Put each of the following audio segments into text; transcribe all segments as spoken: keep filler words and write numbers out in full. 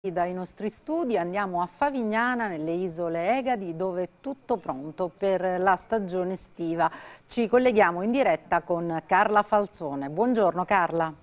Dai nostri studi andiamo a Favignana, nelle isole Egadi, dove è tutto pronto per la stagione estiva. Ci colleghiamo in diretta con Carla Falzone. Buongiorno Carla.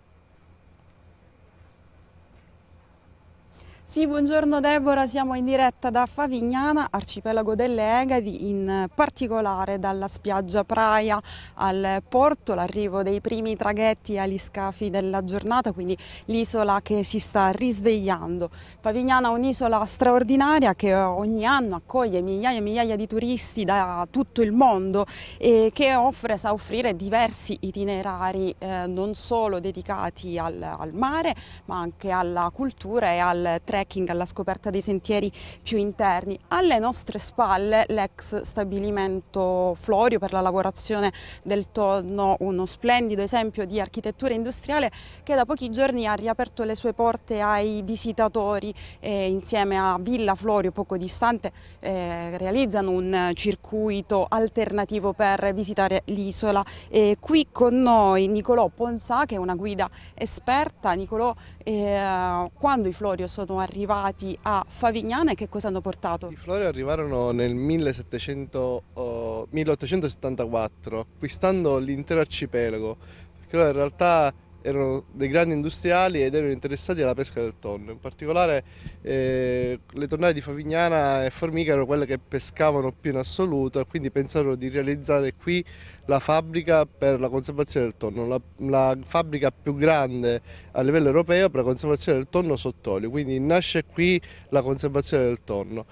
Sì, buongiorno Deborah, siamo in diretta da Favignana, arcipelago delle Egadi, in particolare dalla spiaggia Praia al porto, l'arrivo dei primi traghetti agli scafi della giornata, quindi l'isola che si sta risvegliando. Favignana è un'isola straordinaria che ogni anno accoglie migliaia e migliaia di turisti da tutto il mondo e che offre, sa offrire diversi itinerari eh, non solo dedicati al, al mare, ma anche alla cultura e al trekking, alla scoperta dei sentieri più interni. Alle nostre spalle l'ex stabilimento Florio per la lavorazione del tonno, uno splendido esempio di architettura industriale che da pochi giorni ha riaperto le sue porte ai visitatori e insieme a Villa Florio, poco distante, eh, realizzano un circuito alternativo per visitare l'isola. E qui con noi Nicolò Ponzà, che è una guida esperta. Nicolò, eh, quando i Florio sono arrivati a Favignana e che cosa hanno portato? I Florio arrivarono nel millesettecento, oh, milleottocentosettantaquattro, acquistando l'intero arcipelago, perché loro in realtà erano dei grandi industriali ed erano interessati alla pesca del tonno. In particolare eh, le tonnare di Favignana e Formica erano quelle che pescavano più in assoluto, e quindi pensarono di realizzare qui la fabbrica per la conservazione del tonno, la, la fabbrica più grande a livello europeo per la conservazione del tonno sott'olio, quindi nasce qui la conservazione del tonno.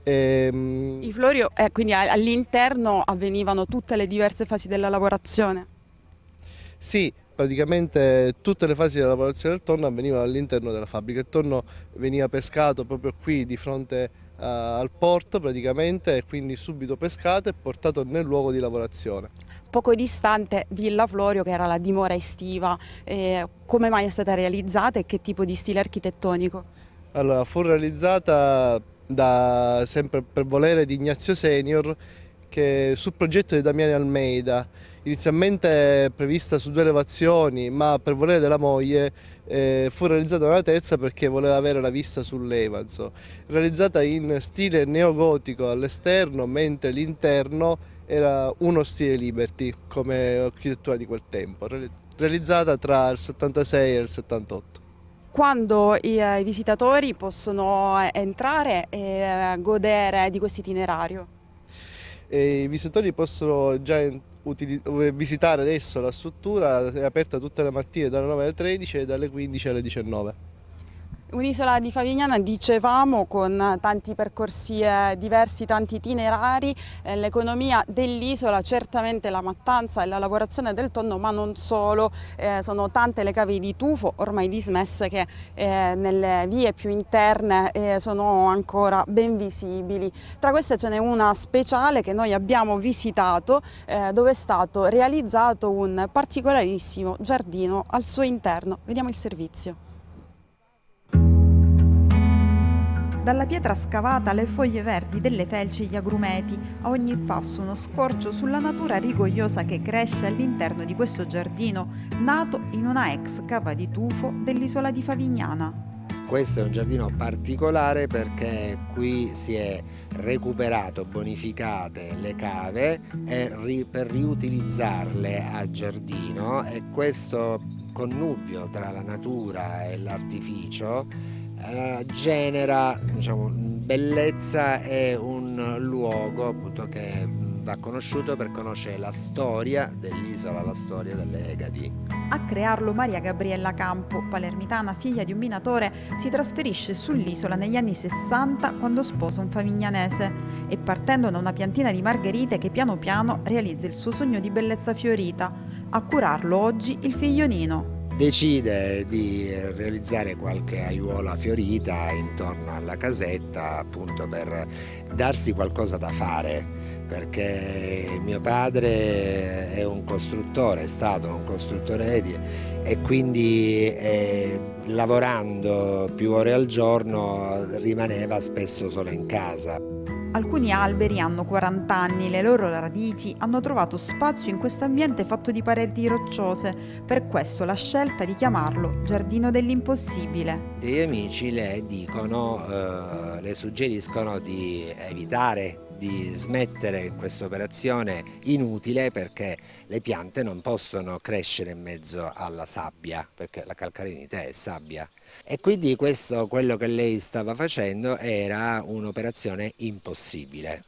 E, I Florio, eh, quindi all'interno avvenivano tutte le diverse fasi della lavorazione? Sì, praticamente tutte le fasi della lavorazione del tonno avvenivano all'interno della fabbrica. Il tonno veniva pescato proprio qui di fronte uh, al porto praticamente, e quindi subito pescato e portato nel luogo di lavorazione. Poco distante Villa Florio, che era la dimora estiva. Eh, come mai è stata realizzata e che tipo di stile architettonico? Allora, fu realizzata da, sempre per volere di Ignazio Senior, che sul progetto di Damiani Almeida, inizialmente prevista su due elevazioni, ma per volere della moglie eh, fu realizzata una terza perché voleva avere la vista sull'Evanzo. Realizzata in stile neogotico all'esterno, mentre l'interno era uno stile Liberty come architettura di quel tempo, realizzata tra il settantasei e il settantotto. Quando i, eh, i visitatori possono entrare e eh, godere di questo itinerario? E i visitatori possono già visitare adesso la struttura, è aperta tutte le mattine dalle nove alle tredici e dalle quindici alle diciannove. Un'isola di Favignana, dicevamo, con tanti percorsi eh, diversi, tanti itinerari. Eh, l'economia dell'isola, certamente la mattanza e la lavorazione del tonno, ma non solo. Eh, sono tante le cave di tufo ormai dismesse che eh, nelle vie più interne eh, sono ancora ben visibili. Tra queste ce n'è una speciale che noi abbiamo visitato, eh, dove è stato realizzato un particolarissimo giardino al suo interno. Vediamo il servizio. Dalla pietra scavata alle foglie verdi delle felci e gli agrumeti, a ogni passo uno scorcio sulla natura rigogliosa che cresce all'interno di questo giardino, nato in una ex cava di tufo dell'isola di Favignana. Questo è un giardino particolare perché qui si è recuperato, bonificate le cave e ri, per riutilizzarle a giardino, e questo connubio tra la natura e l'artificio Uh, genera, diciamo, bellezza e un luogo appunto che va conosciuto per conoscere la storia dell'isola, la storia delle Egadi. A crearlo Maria Gabriella Campo, palermitana, figlia di un minatore, si trasferisce sull'isola negli anni sessanta quando sposa un favignanese e, partendo da una piantina di margherite che piano piano realizza il suo sogno di bellezza fiorita. A curarlo oggi il figlio Nino. Decide di realizzare qualche aiuola fiorita intorno alla casetta, appunto per darsi qualcosa da fare, perché mio padre è un costruttore, è stato un costruttore edile, e quindi eh, lavorando più ore al giorno rimaneva spesso solo in casa. Alcuni alberi hanno quaranta anni, le loro radici hanno trovato spazio in questo ambiente fatto di pareti rocciose, per questo la scelta di chiamarlo Giardino dell'Impossibile. I miei amici le dicono, eh, le suggeriscono di evitare di smettere questa operazione inutile, perché le piante non possono crescere in mezzo alla sabbia, perché la calcarenite è sabbia. E quindi questo, quello che lei stava facendo, era un'operazione impossibile.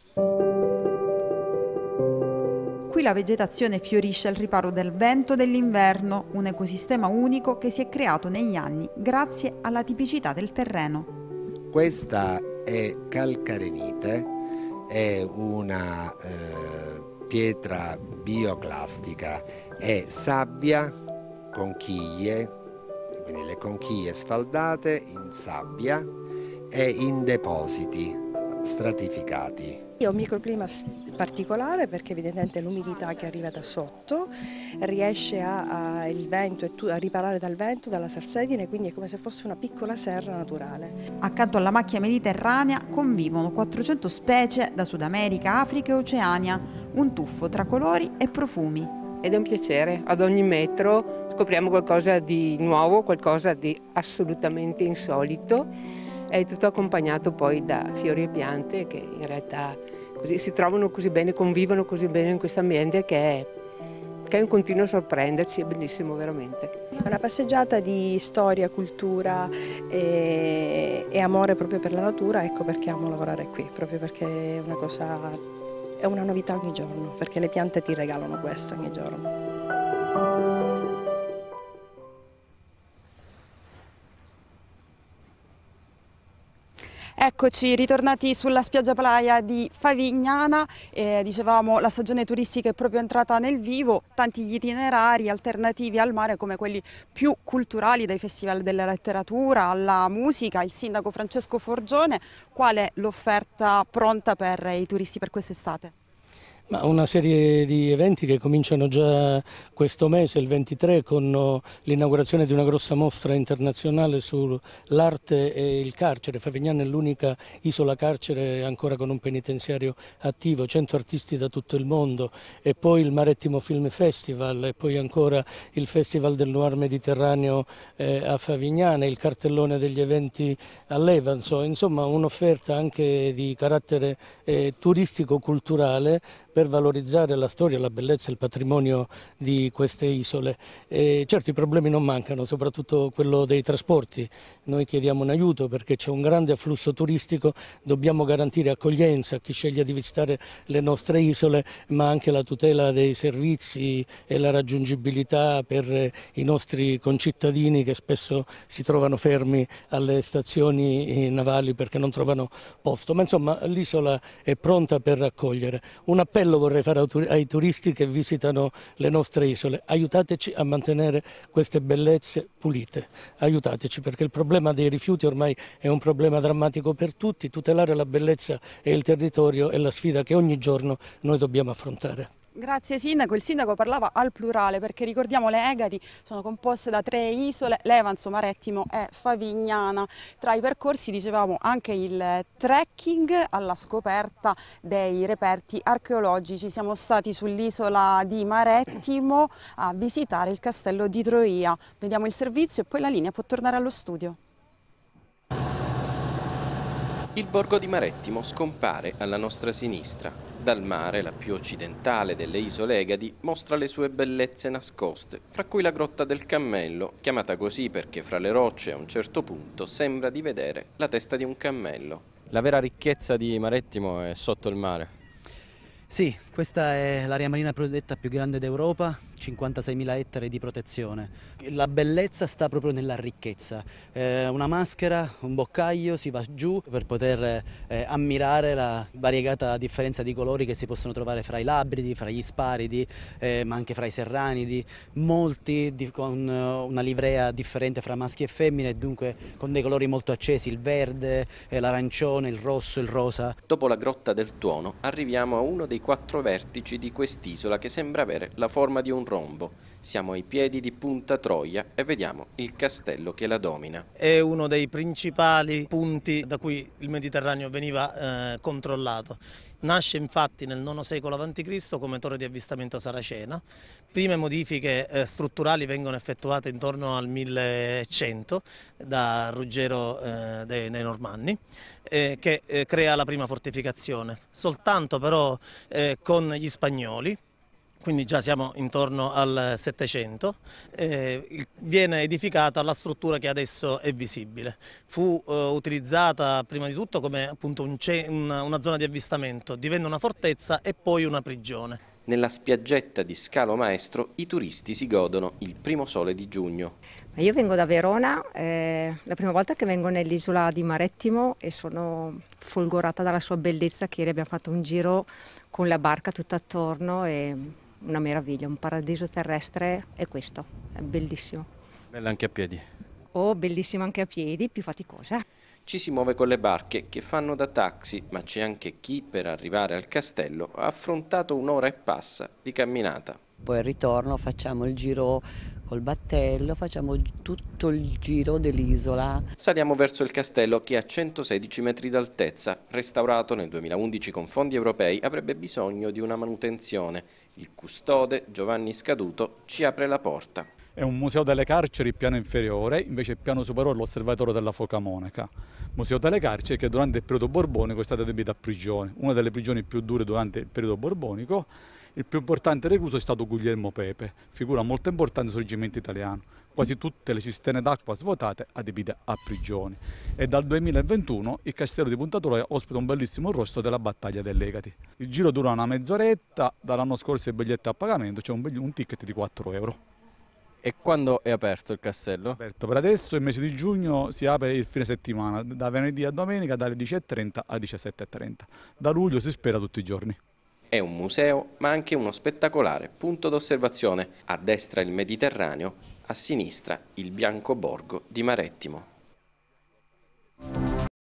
Qui la vegetazione fiorisce al riparo del vento dell'inverno, un ecosistema unico che si è creato negli anni grazie alla tipicità del terreno. Questa è calcarenite, è una eh, pietra bioclastica, è sabbia, conchiglie, quindi le conchiglie sfaldate in sabbia e in depositi stratificati. È un microclima particolare perché evidentemente l'umidità che arriva da sotto riesce a, a, il vento, a riparare dal vento, dalla salsedine, quindi è come se fosse una piccola serra naturale. Accanto alla macchia mediterranea convivono quattrocento specie da Sud America, Africa e Oceania, un tuffo tra colori e profumi. Ed è un piacere, ad ogni metro scopriamo qualcosa di nuovo, qualcosa di assolutamente insolito. È tutto accompagnato poi da fiori e piante che in realtà così si trovano così bene, convivono così bene in questo ambiente che è, che è un continuo sorprenderci, è bellissimo veramente. È una passeggiata di storia, cultura e, e amore proprio per la natura, ecco perché amo lavorare qui, proprio perché è una cosa, è una novità ogni giorno, perché le piante ti regalano questo ogni giorno. Eccoci ritornati sulla spiaggia Praia di Favignana, eh, dicevamo la stagione turistica è proprio entrata nel vivo, tanti gli itinerari alternativi al mare come quelli più culturali, dai festival della letteratura alla musica. Il sindaco Francesco Forgione, qual è l'offerta pronta per i turisti per quest'estate? Ma una serie di eventi che cominciano già questo mese, il ventitré, con l'inaugurazione di una grossa mostra internazionale sull'arte e il carcere. Favignana è l'unica isola carcere ancora con un penitenziario attivo, cento artisti da tutto il mondo, e poi il Marittimo Film Festival, e poi ancora il Festival del Noir Mediterraneo eh, a Favignana, il cartellone degli eventi all'Evanso, insomma un'offerta anche di carattere eh, turistico-culturale per valorizzare la storia, la bellezza e il patrimonio di queste isole. E certo i problemi non mancano, soprattutto quello dei trasporti. Noi chiediamo un aiuto perché c'è un grande afflusso turistico, dobbiamo garantire accoglienza a chi sceglie di visitare le nostre isole, ma anche la tutela dei servizi e la raggiungibilità per i nostri concittadini che spesso si trovano fermi alle stazioni navali perché non trovano posto. Ma insomma l'isola è pronta per accogliere. Un appello vorrei fare ai turisti che visitano le nostre isole: aiutateci a mantenere queste bellezze pulite, aiutateci, perché il problema dei rifiuti ormai è un problema drammatico per tutti. Tutelare la bellezza e il territorio è la sfida che ogni giorno noi dobbiamo affrontare. Grazie Sindaco, il Sindaco parlava al plurale perché ricordiamo le Egadi sono composte da tre isole, l'Evanso, Marittimo e Favignana. Tra i percorsi dicevamo anche il trekking alla scoperta dei reperti archeologici. Siamo stati sull'isola di Marittimo a visitare il castello di Troia. Vediamo il servizio e poi la linea può tornare allo studio. Il borgo di Marittimo scompare alla nostra sinistra. Dal mare, la più occidentale delle isole Egadi, mostra le sue bellezze nascoste, fra cui la grotta del cammello, chiamata così perché fra le rocce a un certo punto sembra di vedere la testa di un cammello. La vera ricchezza di Marittimo è sotto il mare. Sì, questa è l'area marina protetta più grande d'Europa, cinquantaseimila ettari di protezione. La bellezza sta proprio nella ricchezza. Eh, una maschera, un boccaglio, si va giù per poter eh, ammirare la variegata differenza di colori che si possono trovare fra i labridi, fra gli sparidi, eh, ma anche fra i serranidi, molti di, con una livrea differente fra maschi e femmine, dunque con dei colori molto accesi, il verde, eh, l'arancione, il rosso, il rosa. Dopo la grotta del Tuono arriviamo a uno dei quattro vertici di quest'isola che sembra avere la forma di un rombo. Siamo ai piedi di Punta Troia e vediamo il castello che la domina. È uno dei principali punti da cui il Mediterraneo veniva eh, controllato. Nasce infatti nel nono secolo avanti Cristo come torre di avvistamento saracena. Prime modifiche eh, strutturali vengono effettuate intorno al millecento da Ruggero eh, dei, dei Normanni, eh, che eh, crea la prima fortificazione. Soltanto però eh, con gli spagnoli, quindi già siamo intorno al Settecento, eh, viene edificata la struttura che adesso è visibile. Fu eh, utilizzata prima di tutto come appunto un una, una zona di avvistamento, divenne una fortezza e poi una prigione. Nella spiaggetta di Scalo Maestro i turisti si godono il primo sole di giugno. Io vengo da Verona, è la prima volta che vengo nell'isola di Marettimo e sono folgorata dalla sua bellezza, che ieri abbiamo fatto un giro con la barca tutta attorno e una meraviglia, un paradiso terrestre è questo, è bellissimo. Bella anche a piedi. Oh, bellissimo anche a piedi, più faticosa. Ci si muove con le barche che fanno da taxi, ma c'è anche chi per arrivare al castello ha affrontato un'ora e passa di camminata. Poi al ritorno facciamo il giro col battello, facciamo tutto il giro dell'isola. Saliamo verso il castello che ha centosedici metri d'altezza, restaurato nel duemilaundici con fondi europei, avrebbe bisogno di una manutenzione. Il custode, Giovanni Scaduto, ci apre la porta. È un museo delle carceri piano inferiore, invece il piano superiore l'osservatorio della foca monaca. Museo delle carceri che durante il periodo borbonico è stata adibita a prigione, una delle prigioni più dure durante il periodo borbonico. Il più importante recluso è stato Guglielmo Pepe, figura molto importante del sorgimento italiano. Quasi tutte le cisterne d'acqua svuotate adibite a prigioni. E dal duemilaventuno il castello di Punta Troia ospita un bellissimo rostro della battaglia dell'Egati. Il giro dura una mezz'oretta, dall'anno scorso il biglietto a pagamento, c'è un, un ticket di quattro euro. E quando è aperto il castello? Aperto per adesso, il mese di giugno si apre il fine settimana, da venerdì a domenica dalle dieci e trenta alle diciassette e trenta. Da luglio si spera tutti i giorni. È un museo, ma anche uno spettacolare punto d'osservazione. A destra il Mediterraneo, a sinistra il bianco borgo di Marettimo.